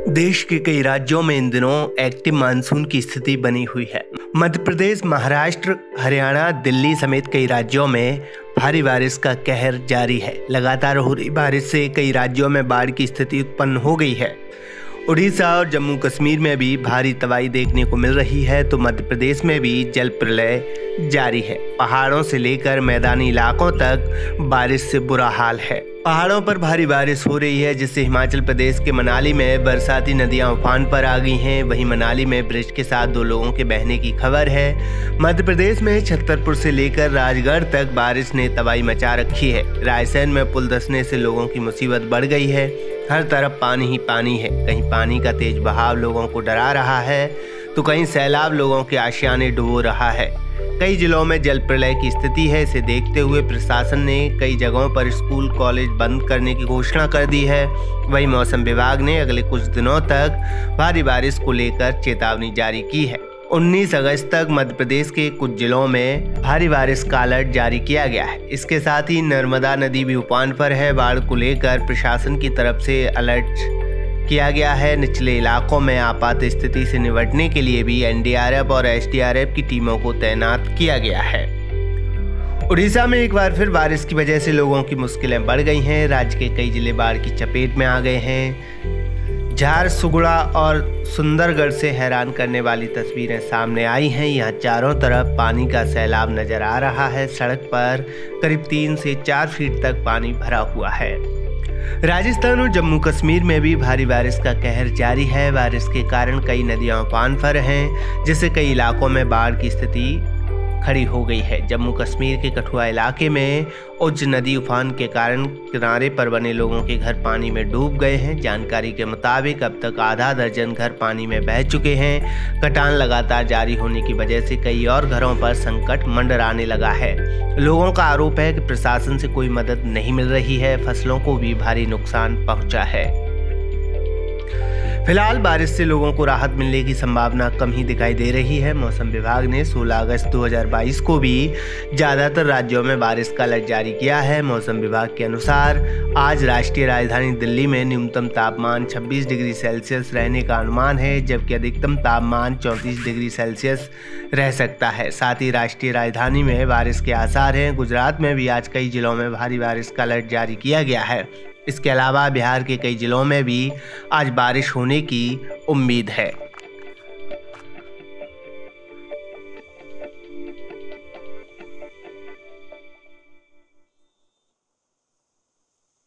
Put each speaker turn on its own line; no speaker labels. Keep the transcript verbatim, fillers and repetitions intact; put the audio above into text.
देश के कई राज्यों में इन दिनों एक्टिव मानसून की स्थिति बनी हुई है। मध्य प्रदेश, महाराष्ट्र, हरियाणा, दिल्ली समेत कई राज्यों में भारी बारिश का कहर जारी है। लगातार हो रही बारिश से कई राज्यों में बाढ़ की स्थिति उत्पन्न हो गई है। उड़ीसा और जम्मू कश्मीर में भी भारी तबाही देखने को मिल रही है, तो मध्य प्रदेश में भी जल प्रलय जारी है। पहाड़ों से लेकर मैदानी इलाकों तक बारिश से बुरा हाल है। पहाड़ों पर भारी बारिश हो रही है, जिससे हिमाचल प्रदेश के मनाली में बरसाती नदियां उफान पर आ गई हैं। वहीं मनाली में ब्रिज के साथ दो लोगों के बहने की खबर है। मध्य प्रदेश में छतरपुर से लेकर राजगढ़ तक बारिश ने तबाही मचा रखी है। रायसेन में पुल धंसने से लोगों की मुसीबत बढ़ गई है। हर तरफ पानी ही पानी है। कहीं पानी का तेज बहाव लोगों को डरा रहा है, तो कहीं सैलाब लोगों के आशियाने डुबो रहा है। कई जिलों में जल प्रलय की स्थिति है। इसे देखते हुए प्रशासन ने कई जगहों पर स्कूल कॉलेज बंद करने की घोषणा कर दी है। वहीं मौसम विभाग ने अगले कुछ दिनों तक भारी बारिश को लेकर चेतावनी जारी की है। उन्नीस अगस्त तक मध्य प्रदेश के कुछ जिलों में भारी बारिश का अलर्ट जारी किया गया है। इसके साथ ही नर्मदा नदी भी उफान पर है। बाढ़ को लेकर प्रशासन की तरफ से अलर्ट किया गया है। निचले इलाकों में आपात स्थिति से निपटने के लिए भी एन डी आर एफ और एस डी आर एफ की टीमों को तैनात किया गया है। उड़ीसा में एक बार फिर बारिश की वजह से लोगों की मुश्किलें बढ़ गई हैं। राज्य के कई जिले बाढ़ की चपेट में आ गए हैं। झारसुगुड़ा और सुंदरगढ़ से हैरान करने वाली तस्वीरें सामने आई हैं। यहाँ चारों तरफ पानी का सैलाब नजर आ रहा है। सड़क पर करीब तीन से चार फीट तक पानी भरा हुआ है। राजस्थान और जम्मू कश्मीर में भी भारी बारिश का कहर जारी है। बारिश के कारण कई नदियां उफान पर हैं, जिससे कई इलाकों में बाढ़ की स्थिति खड़ी हो गई है। जम्मू कश्मीर के कठुआ इलाके में उज्ज नदी उफान के कारण किनारे पर बने लोगों के घर पानी में डूब गए हैं। जानकारी के मुताबिक अब तक आधा दर्जन घर पानी में बह चुके हैं। कटान लगातार जारी होने की वजह से कई और घरों पर संकट मंडराने लगा है। लोगों का आरोप है कि प्रशासन से कोई मदद नहीं मिल रही है। फसलों को भी भारी नुकसान पहुंचा है। फिलहाल बारिश से लोगों को राहत मिलने की संभावना कम ही दिखाई दे रही है। मौसम विभाग ने सोलह अगस्त दो हज़ार बाईस को भी ज़्यादातर राज्यों में बारिश का अलर्ट जारी किया है। मौसम विभाग के अनुसार आज राष्ट्रीय राजधानी दिल्ली में न्यूनतम तापमान छब्बीस डिग्री सेल्सियस रहने का अनुमान है, जबकि अधिकतम तापमान चौंतीस डिग्री सेल्सियस रह सकता है। साथ ही राष्ट्रीय राजधानी में बारिश के आसार हैं। गुजरात में भी आज कई जिलों में भारी बारिश का अलर्ट जारी किया गया है। इसके अलावा बिहार के कई जिलों में भी आज बारिश होने की उम्मीद है।